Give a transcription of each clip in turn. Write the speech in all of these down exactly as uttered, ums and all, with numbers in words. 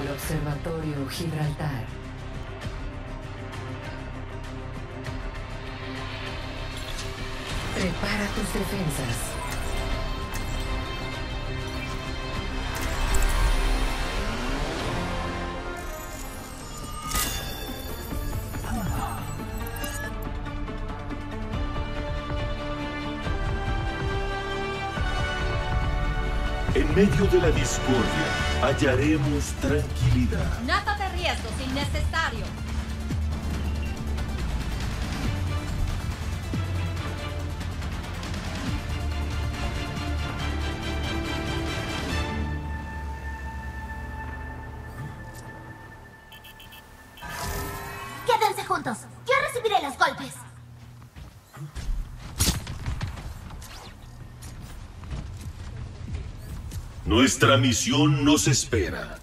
al Observatorio Gibraltar. Prepara tus defensas. En medio de la discordia hallaremos tranquilidad. Nada de riesgos innecesarios. Quédense juntos. Yo recibiré los golpes. Nuestra misión nos espera.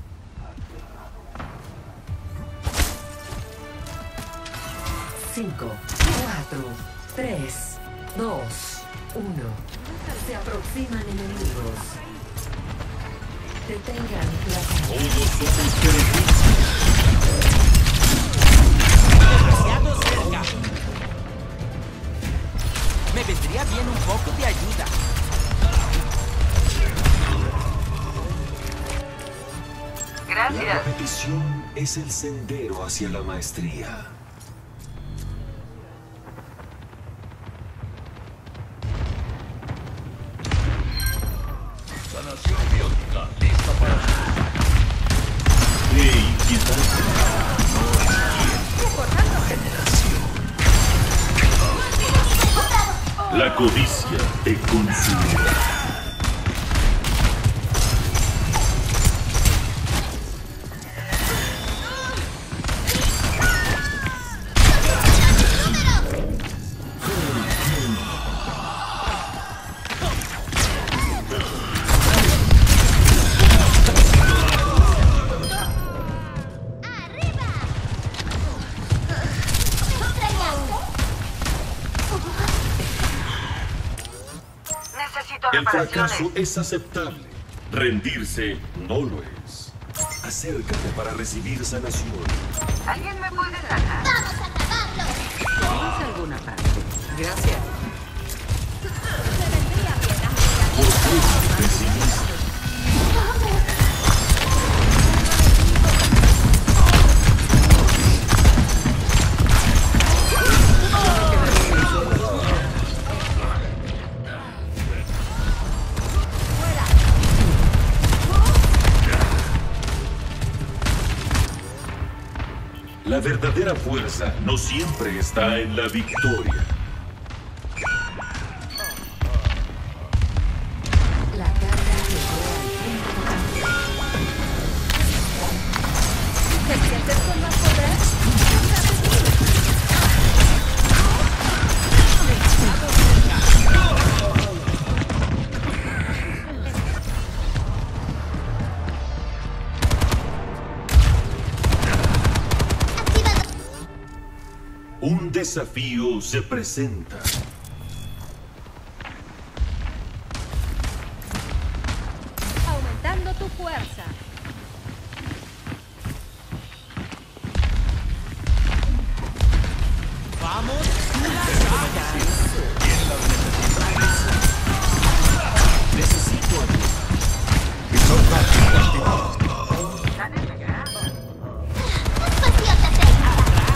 Cinco, cuatro, tres, dos, uno. Se aproximan enemigos. Detengan la... Todos somos peregrinos. Demasiado cerca. Me vendría bien un poco de ayuda. La repetición es el sendero hacia la maestría. Sanación biótica, lista para... ¡Hey, inquietante! La codicia te consumirá. El fracaso es aceptable. Rendirse no lo es. Acércate para recibir sanación. ¿Alguien me puede sanar? ¡Vamos a acabarlo! Vamos a alguna parte. Gracias. ¿Por qué pesimista? La verdadera fuerza no siempre está en la victoria. La carga llegó al punto. ¿Te sientes con más poder? Un desafío se presenta. Aumentando tu fuerza. Vamos. Necesito ayuda. ¡Espaciosa técnica!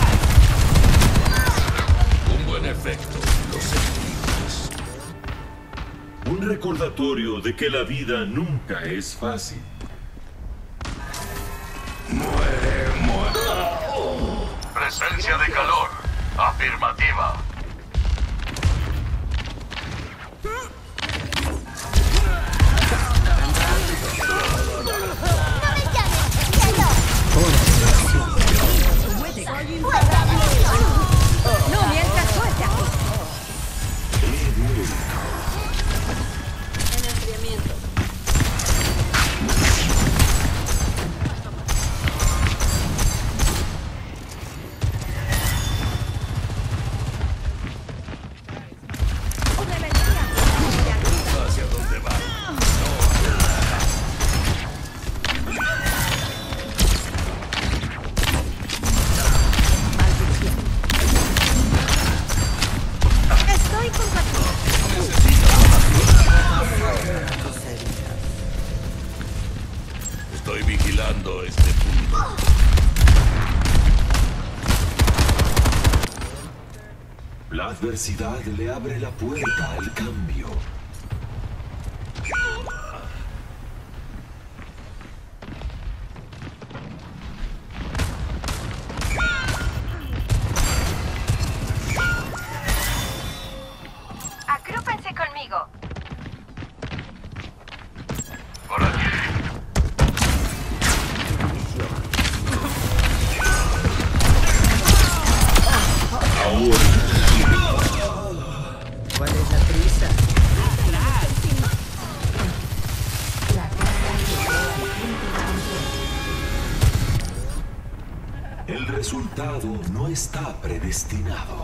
Un buen efecto, lo sentimos. Un recordatorio de que la vida nunca es fácil. Muere, muere. Presencia de calor. Afirmativa. ¡No me llames, cielo! ¡Fuerza de acción! No, mientras suelta. En enfriamiento. Estoy vigilando este punto. La adversidad le abre la puerta al cambio. Agrúpense conmigo. Por aquí. ¿Cuál es la prisa? La carga llegó al punto de control. El resultado no está predestinado.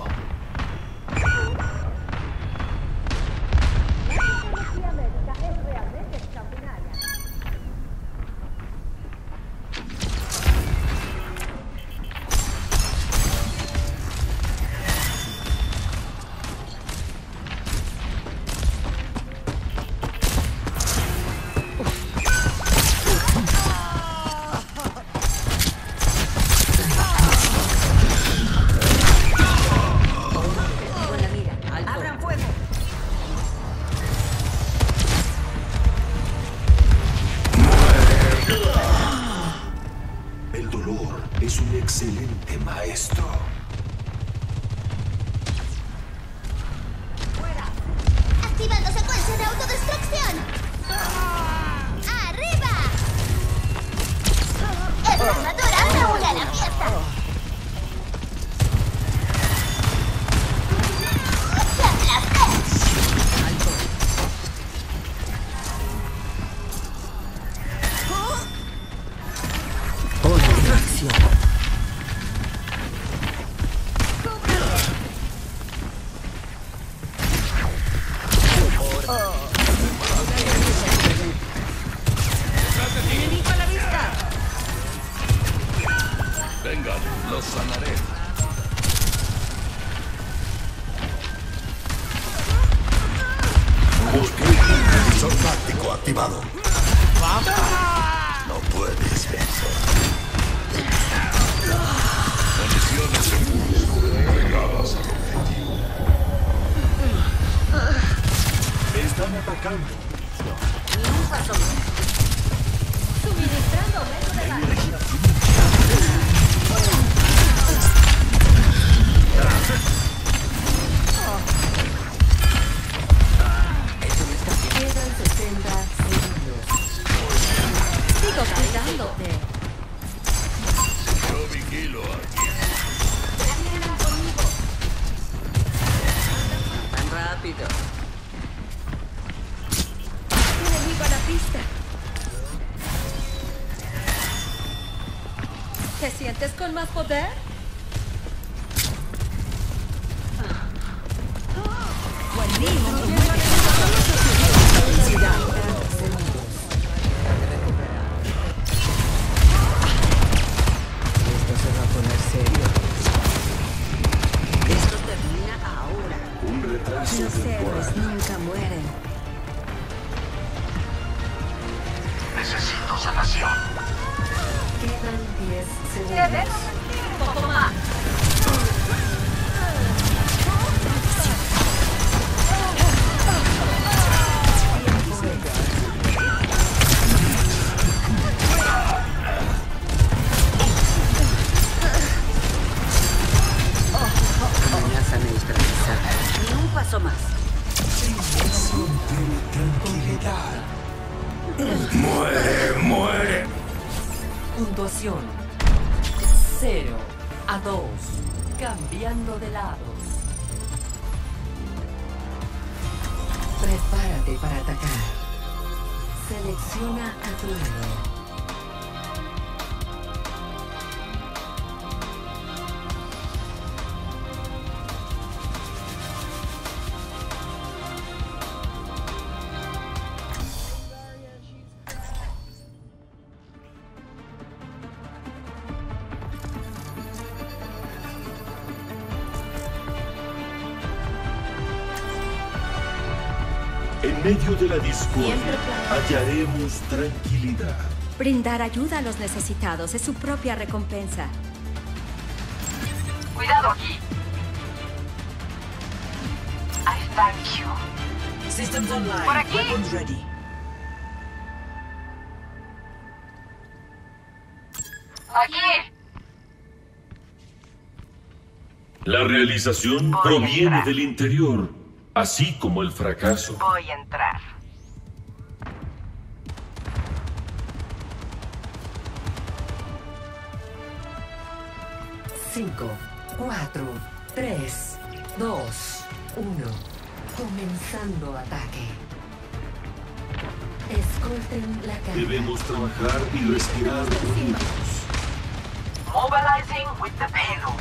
Con la mira. Abran fuego. El dolor es un excelente maestro. Activando secuencia de autodestrucción. ¡Arriba! ¡Esta armadura reúne a la fiesta! ¡Te aplasté! Enemigo a la vista. Vengan, los sanaré. Visor táctico activado. No puedes vencer. Municiones en curso. Pegadas al objetivo. Están atacando. Ni un paso más. Suministrando aumento de daño. Quedan sesenta segundos. Sigo cuidándote. Yo vigilo aquí. Tan rápido. Enemigo a la pista. ¿Te sientes con más poder? Esto se va a poner serio. Esto termina ahora. Un retraso Los héroes temporal. nunca mueren. Necesito sanación. Quedan diez Debemos segundos. sentir un poco más. Amenaza neutralizada. Ni un paso más. Muere, muere. Puntuación cero a dos. Cambiando de lados. Prepárate para atacar. Selecciona a tu héroe. En medio de la discordia hallaremos tranquilidad. Brindar ayuda a los necesitados es su propia recompensa. Cuidado aquí. I thank you. Systems online. Por aquí. Weapons ready. Aquí. La realización Voy a proviene entrar. del interior, así como el fracaso. Voy a entrar. cinco, cuatro, tres, dos, uno. Comenzando ataque. Escolten la carga. Debemos trabajar y respirar unidos. Mobilizing with the payload.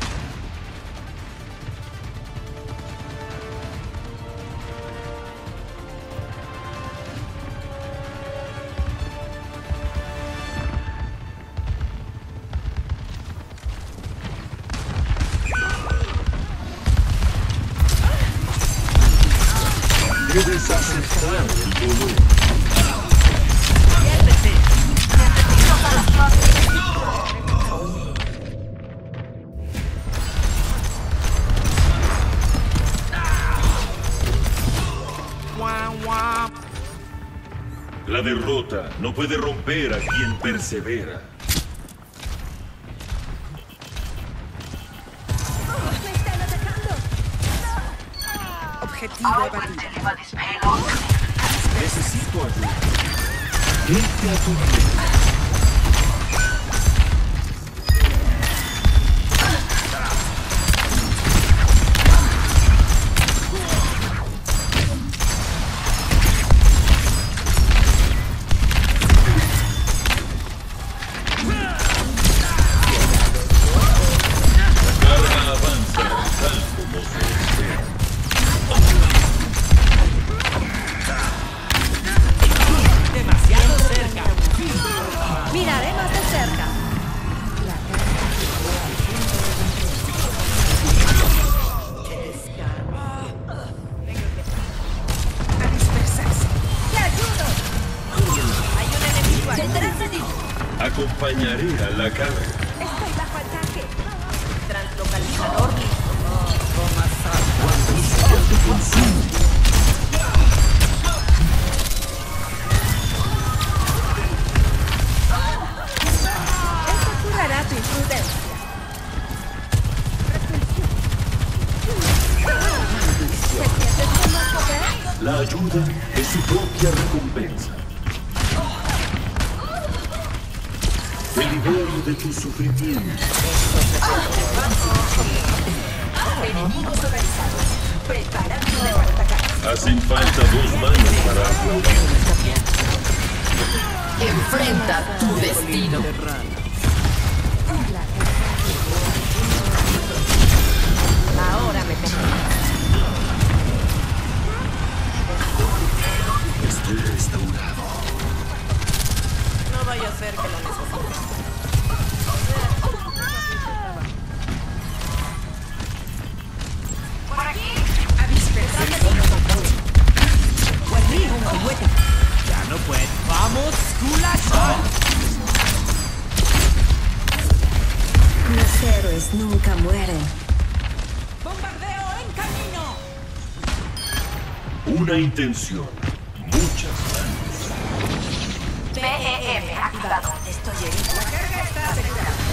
Debes aceptar el dolor. La derrota no puede romper a quien persevera. ¡Me están atacando! Objetivo I will abatido. deliver this payload. Necesito ayuda. Vente a tu vida. La carga avanza tal como se espera. Demasiado cerca. Miraré más de cerca. A dispersarse. ¡Te ayudo! Hay un enemigo aquí. ¡Detrás de ti! Acompañaré a la carga. Estoy bajo ataque. Translocalizador listo. Ya te consumo. Esto curará tu imprudencia. ¿Te sientes con más poder? La ayuda es su propia recompensa. Te libero de tu sufrimiento. Enemigos localizados. Preparándose para atacar. Hacen falta dos manos para aplaudir. Enfrenta tu destino. Ahora me toca. Estoy restaurado. No vaya a ser que lo necesite. Por aquí. A dispersarse. Ya no puede. ¡Vamos, Kulashon! Los héroes nunca mueren. Bombardeo en camino. Una intención, muchas manos. P E M activado. Estoy herido. La carga está asegurada.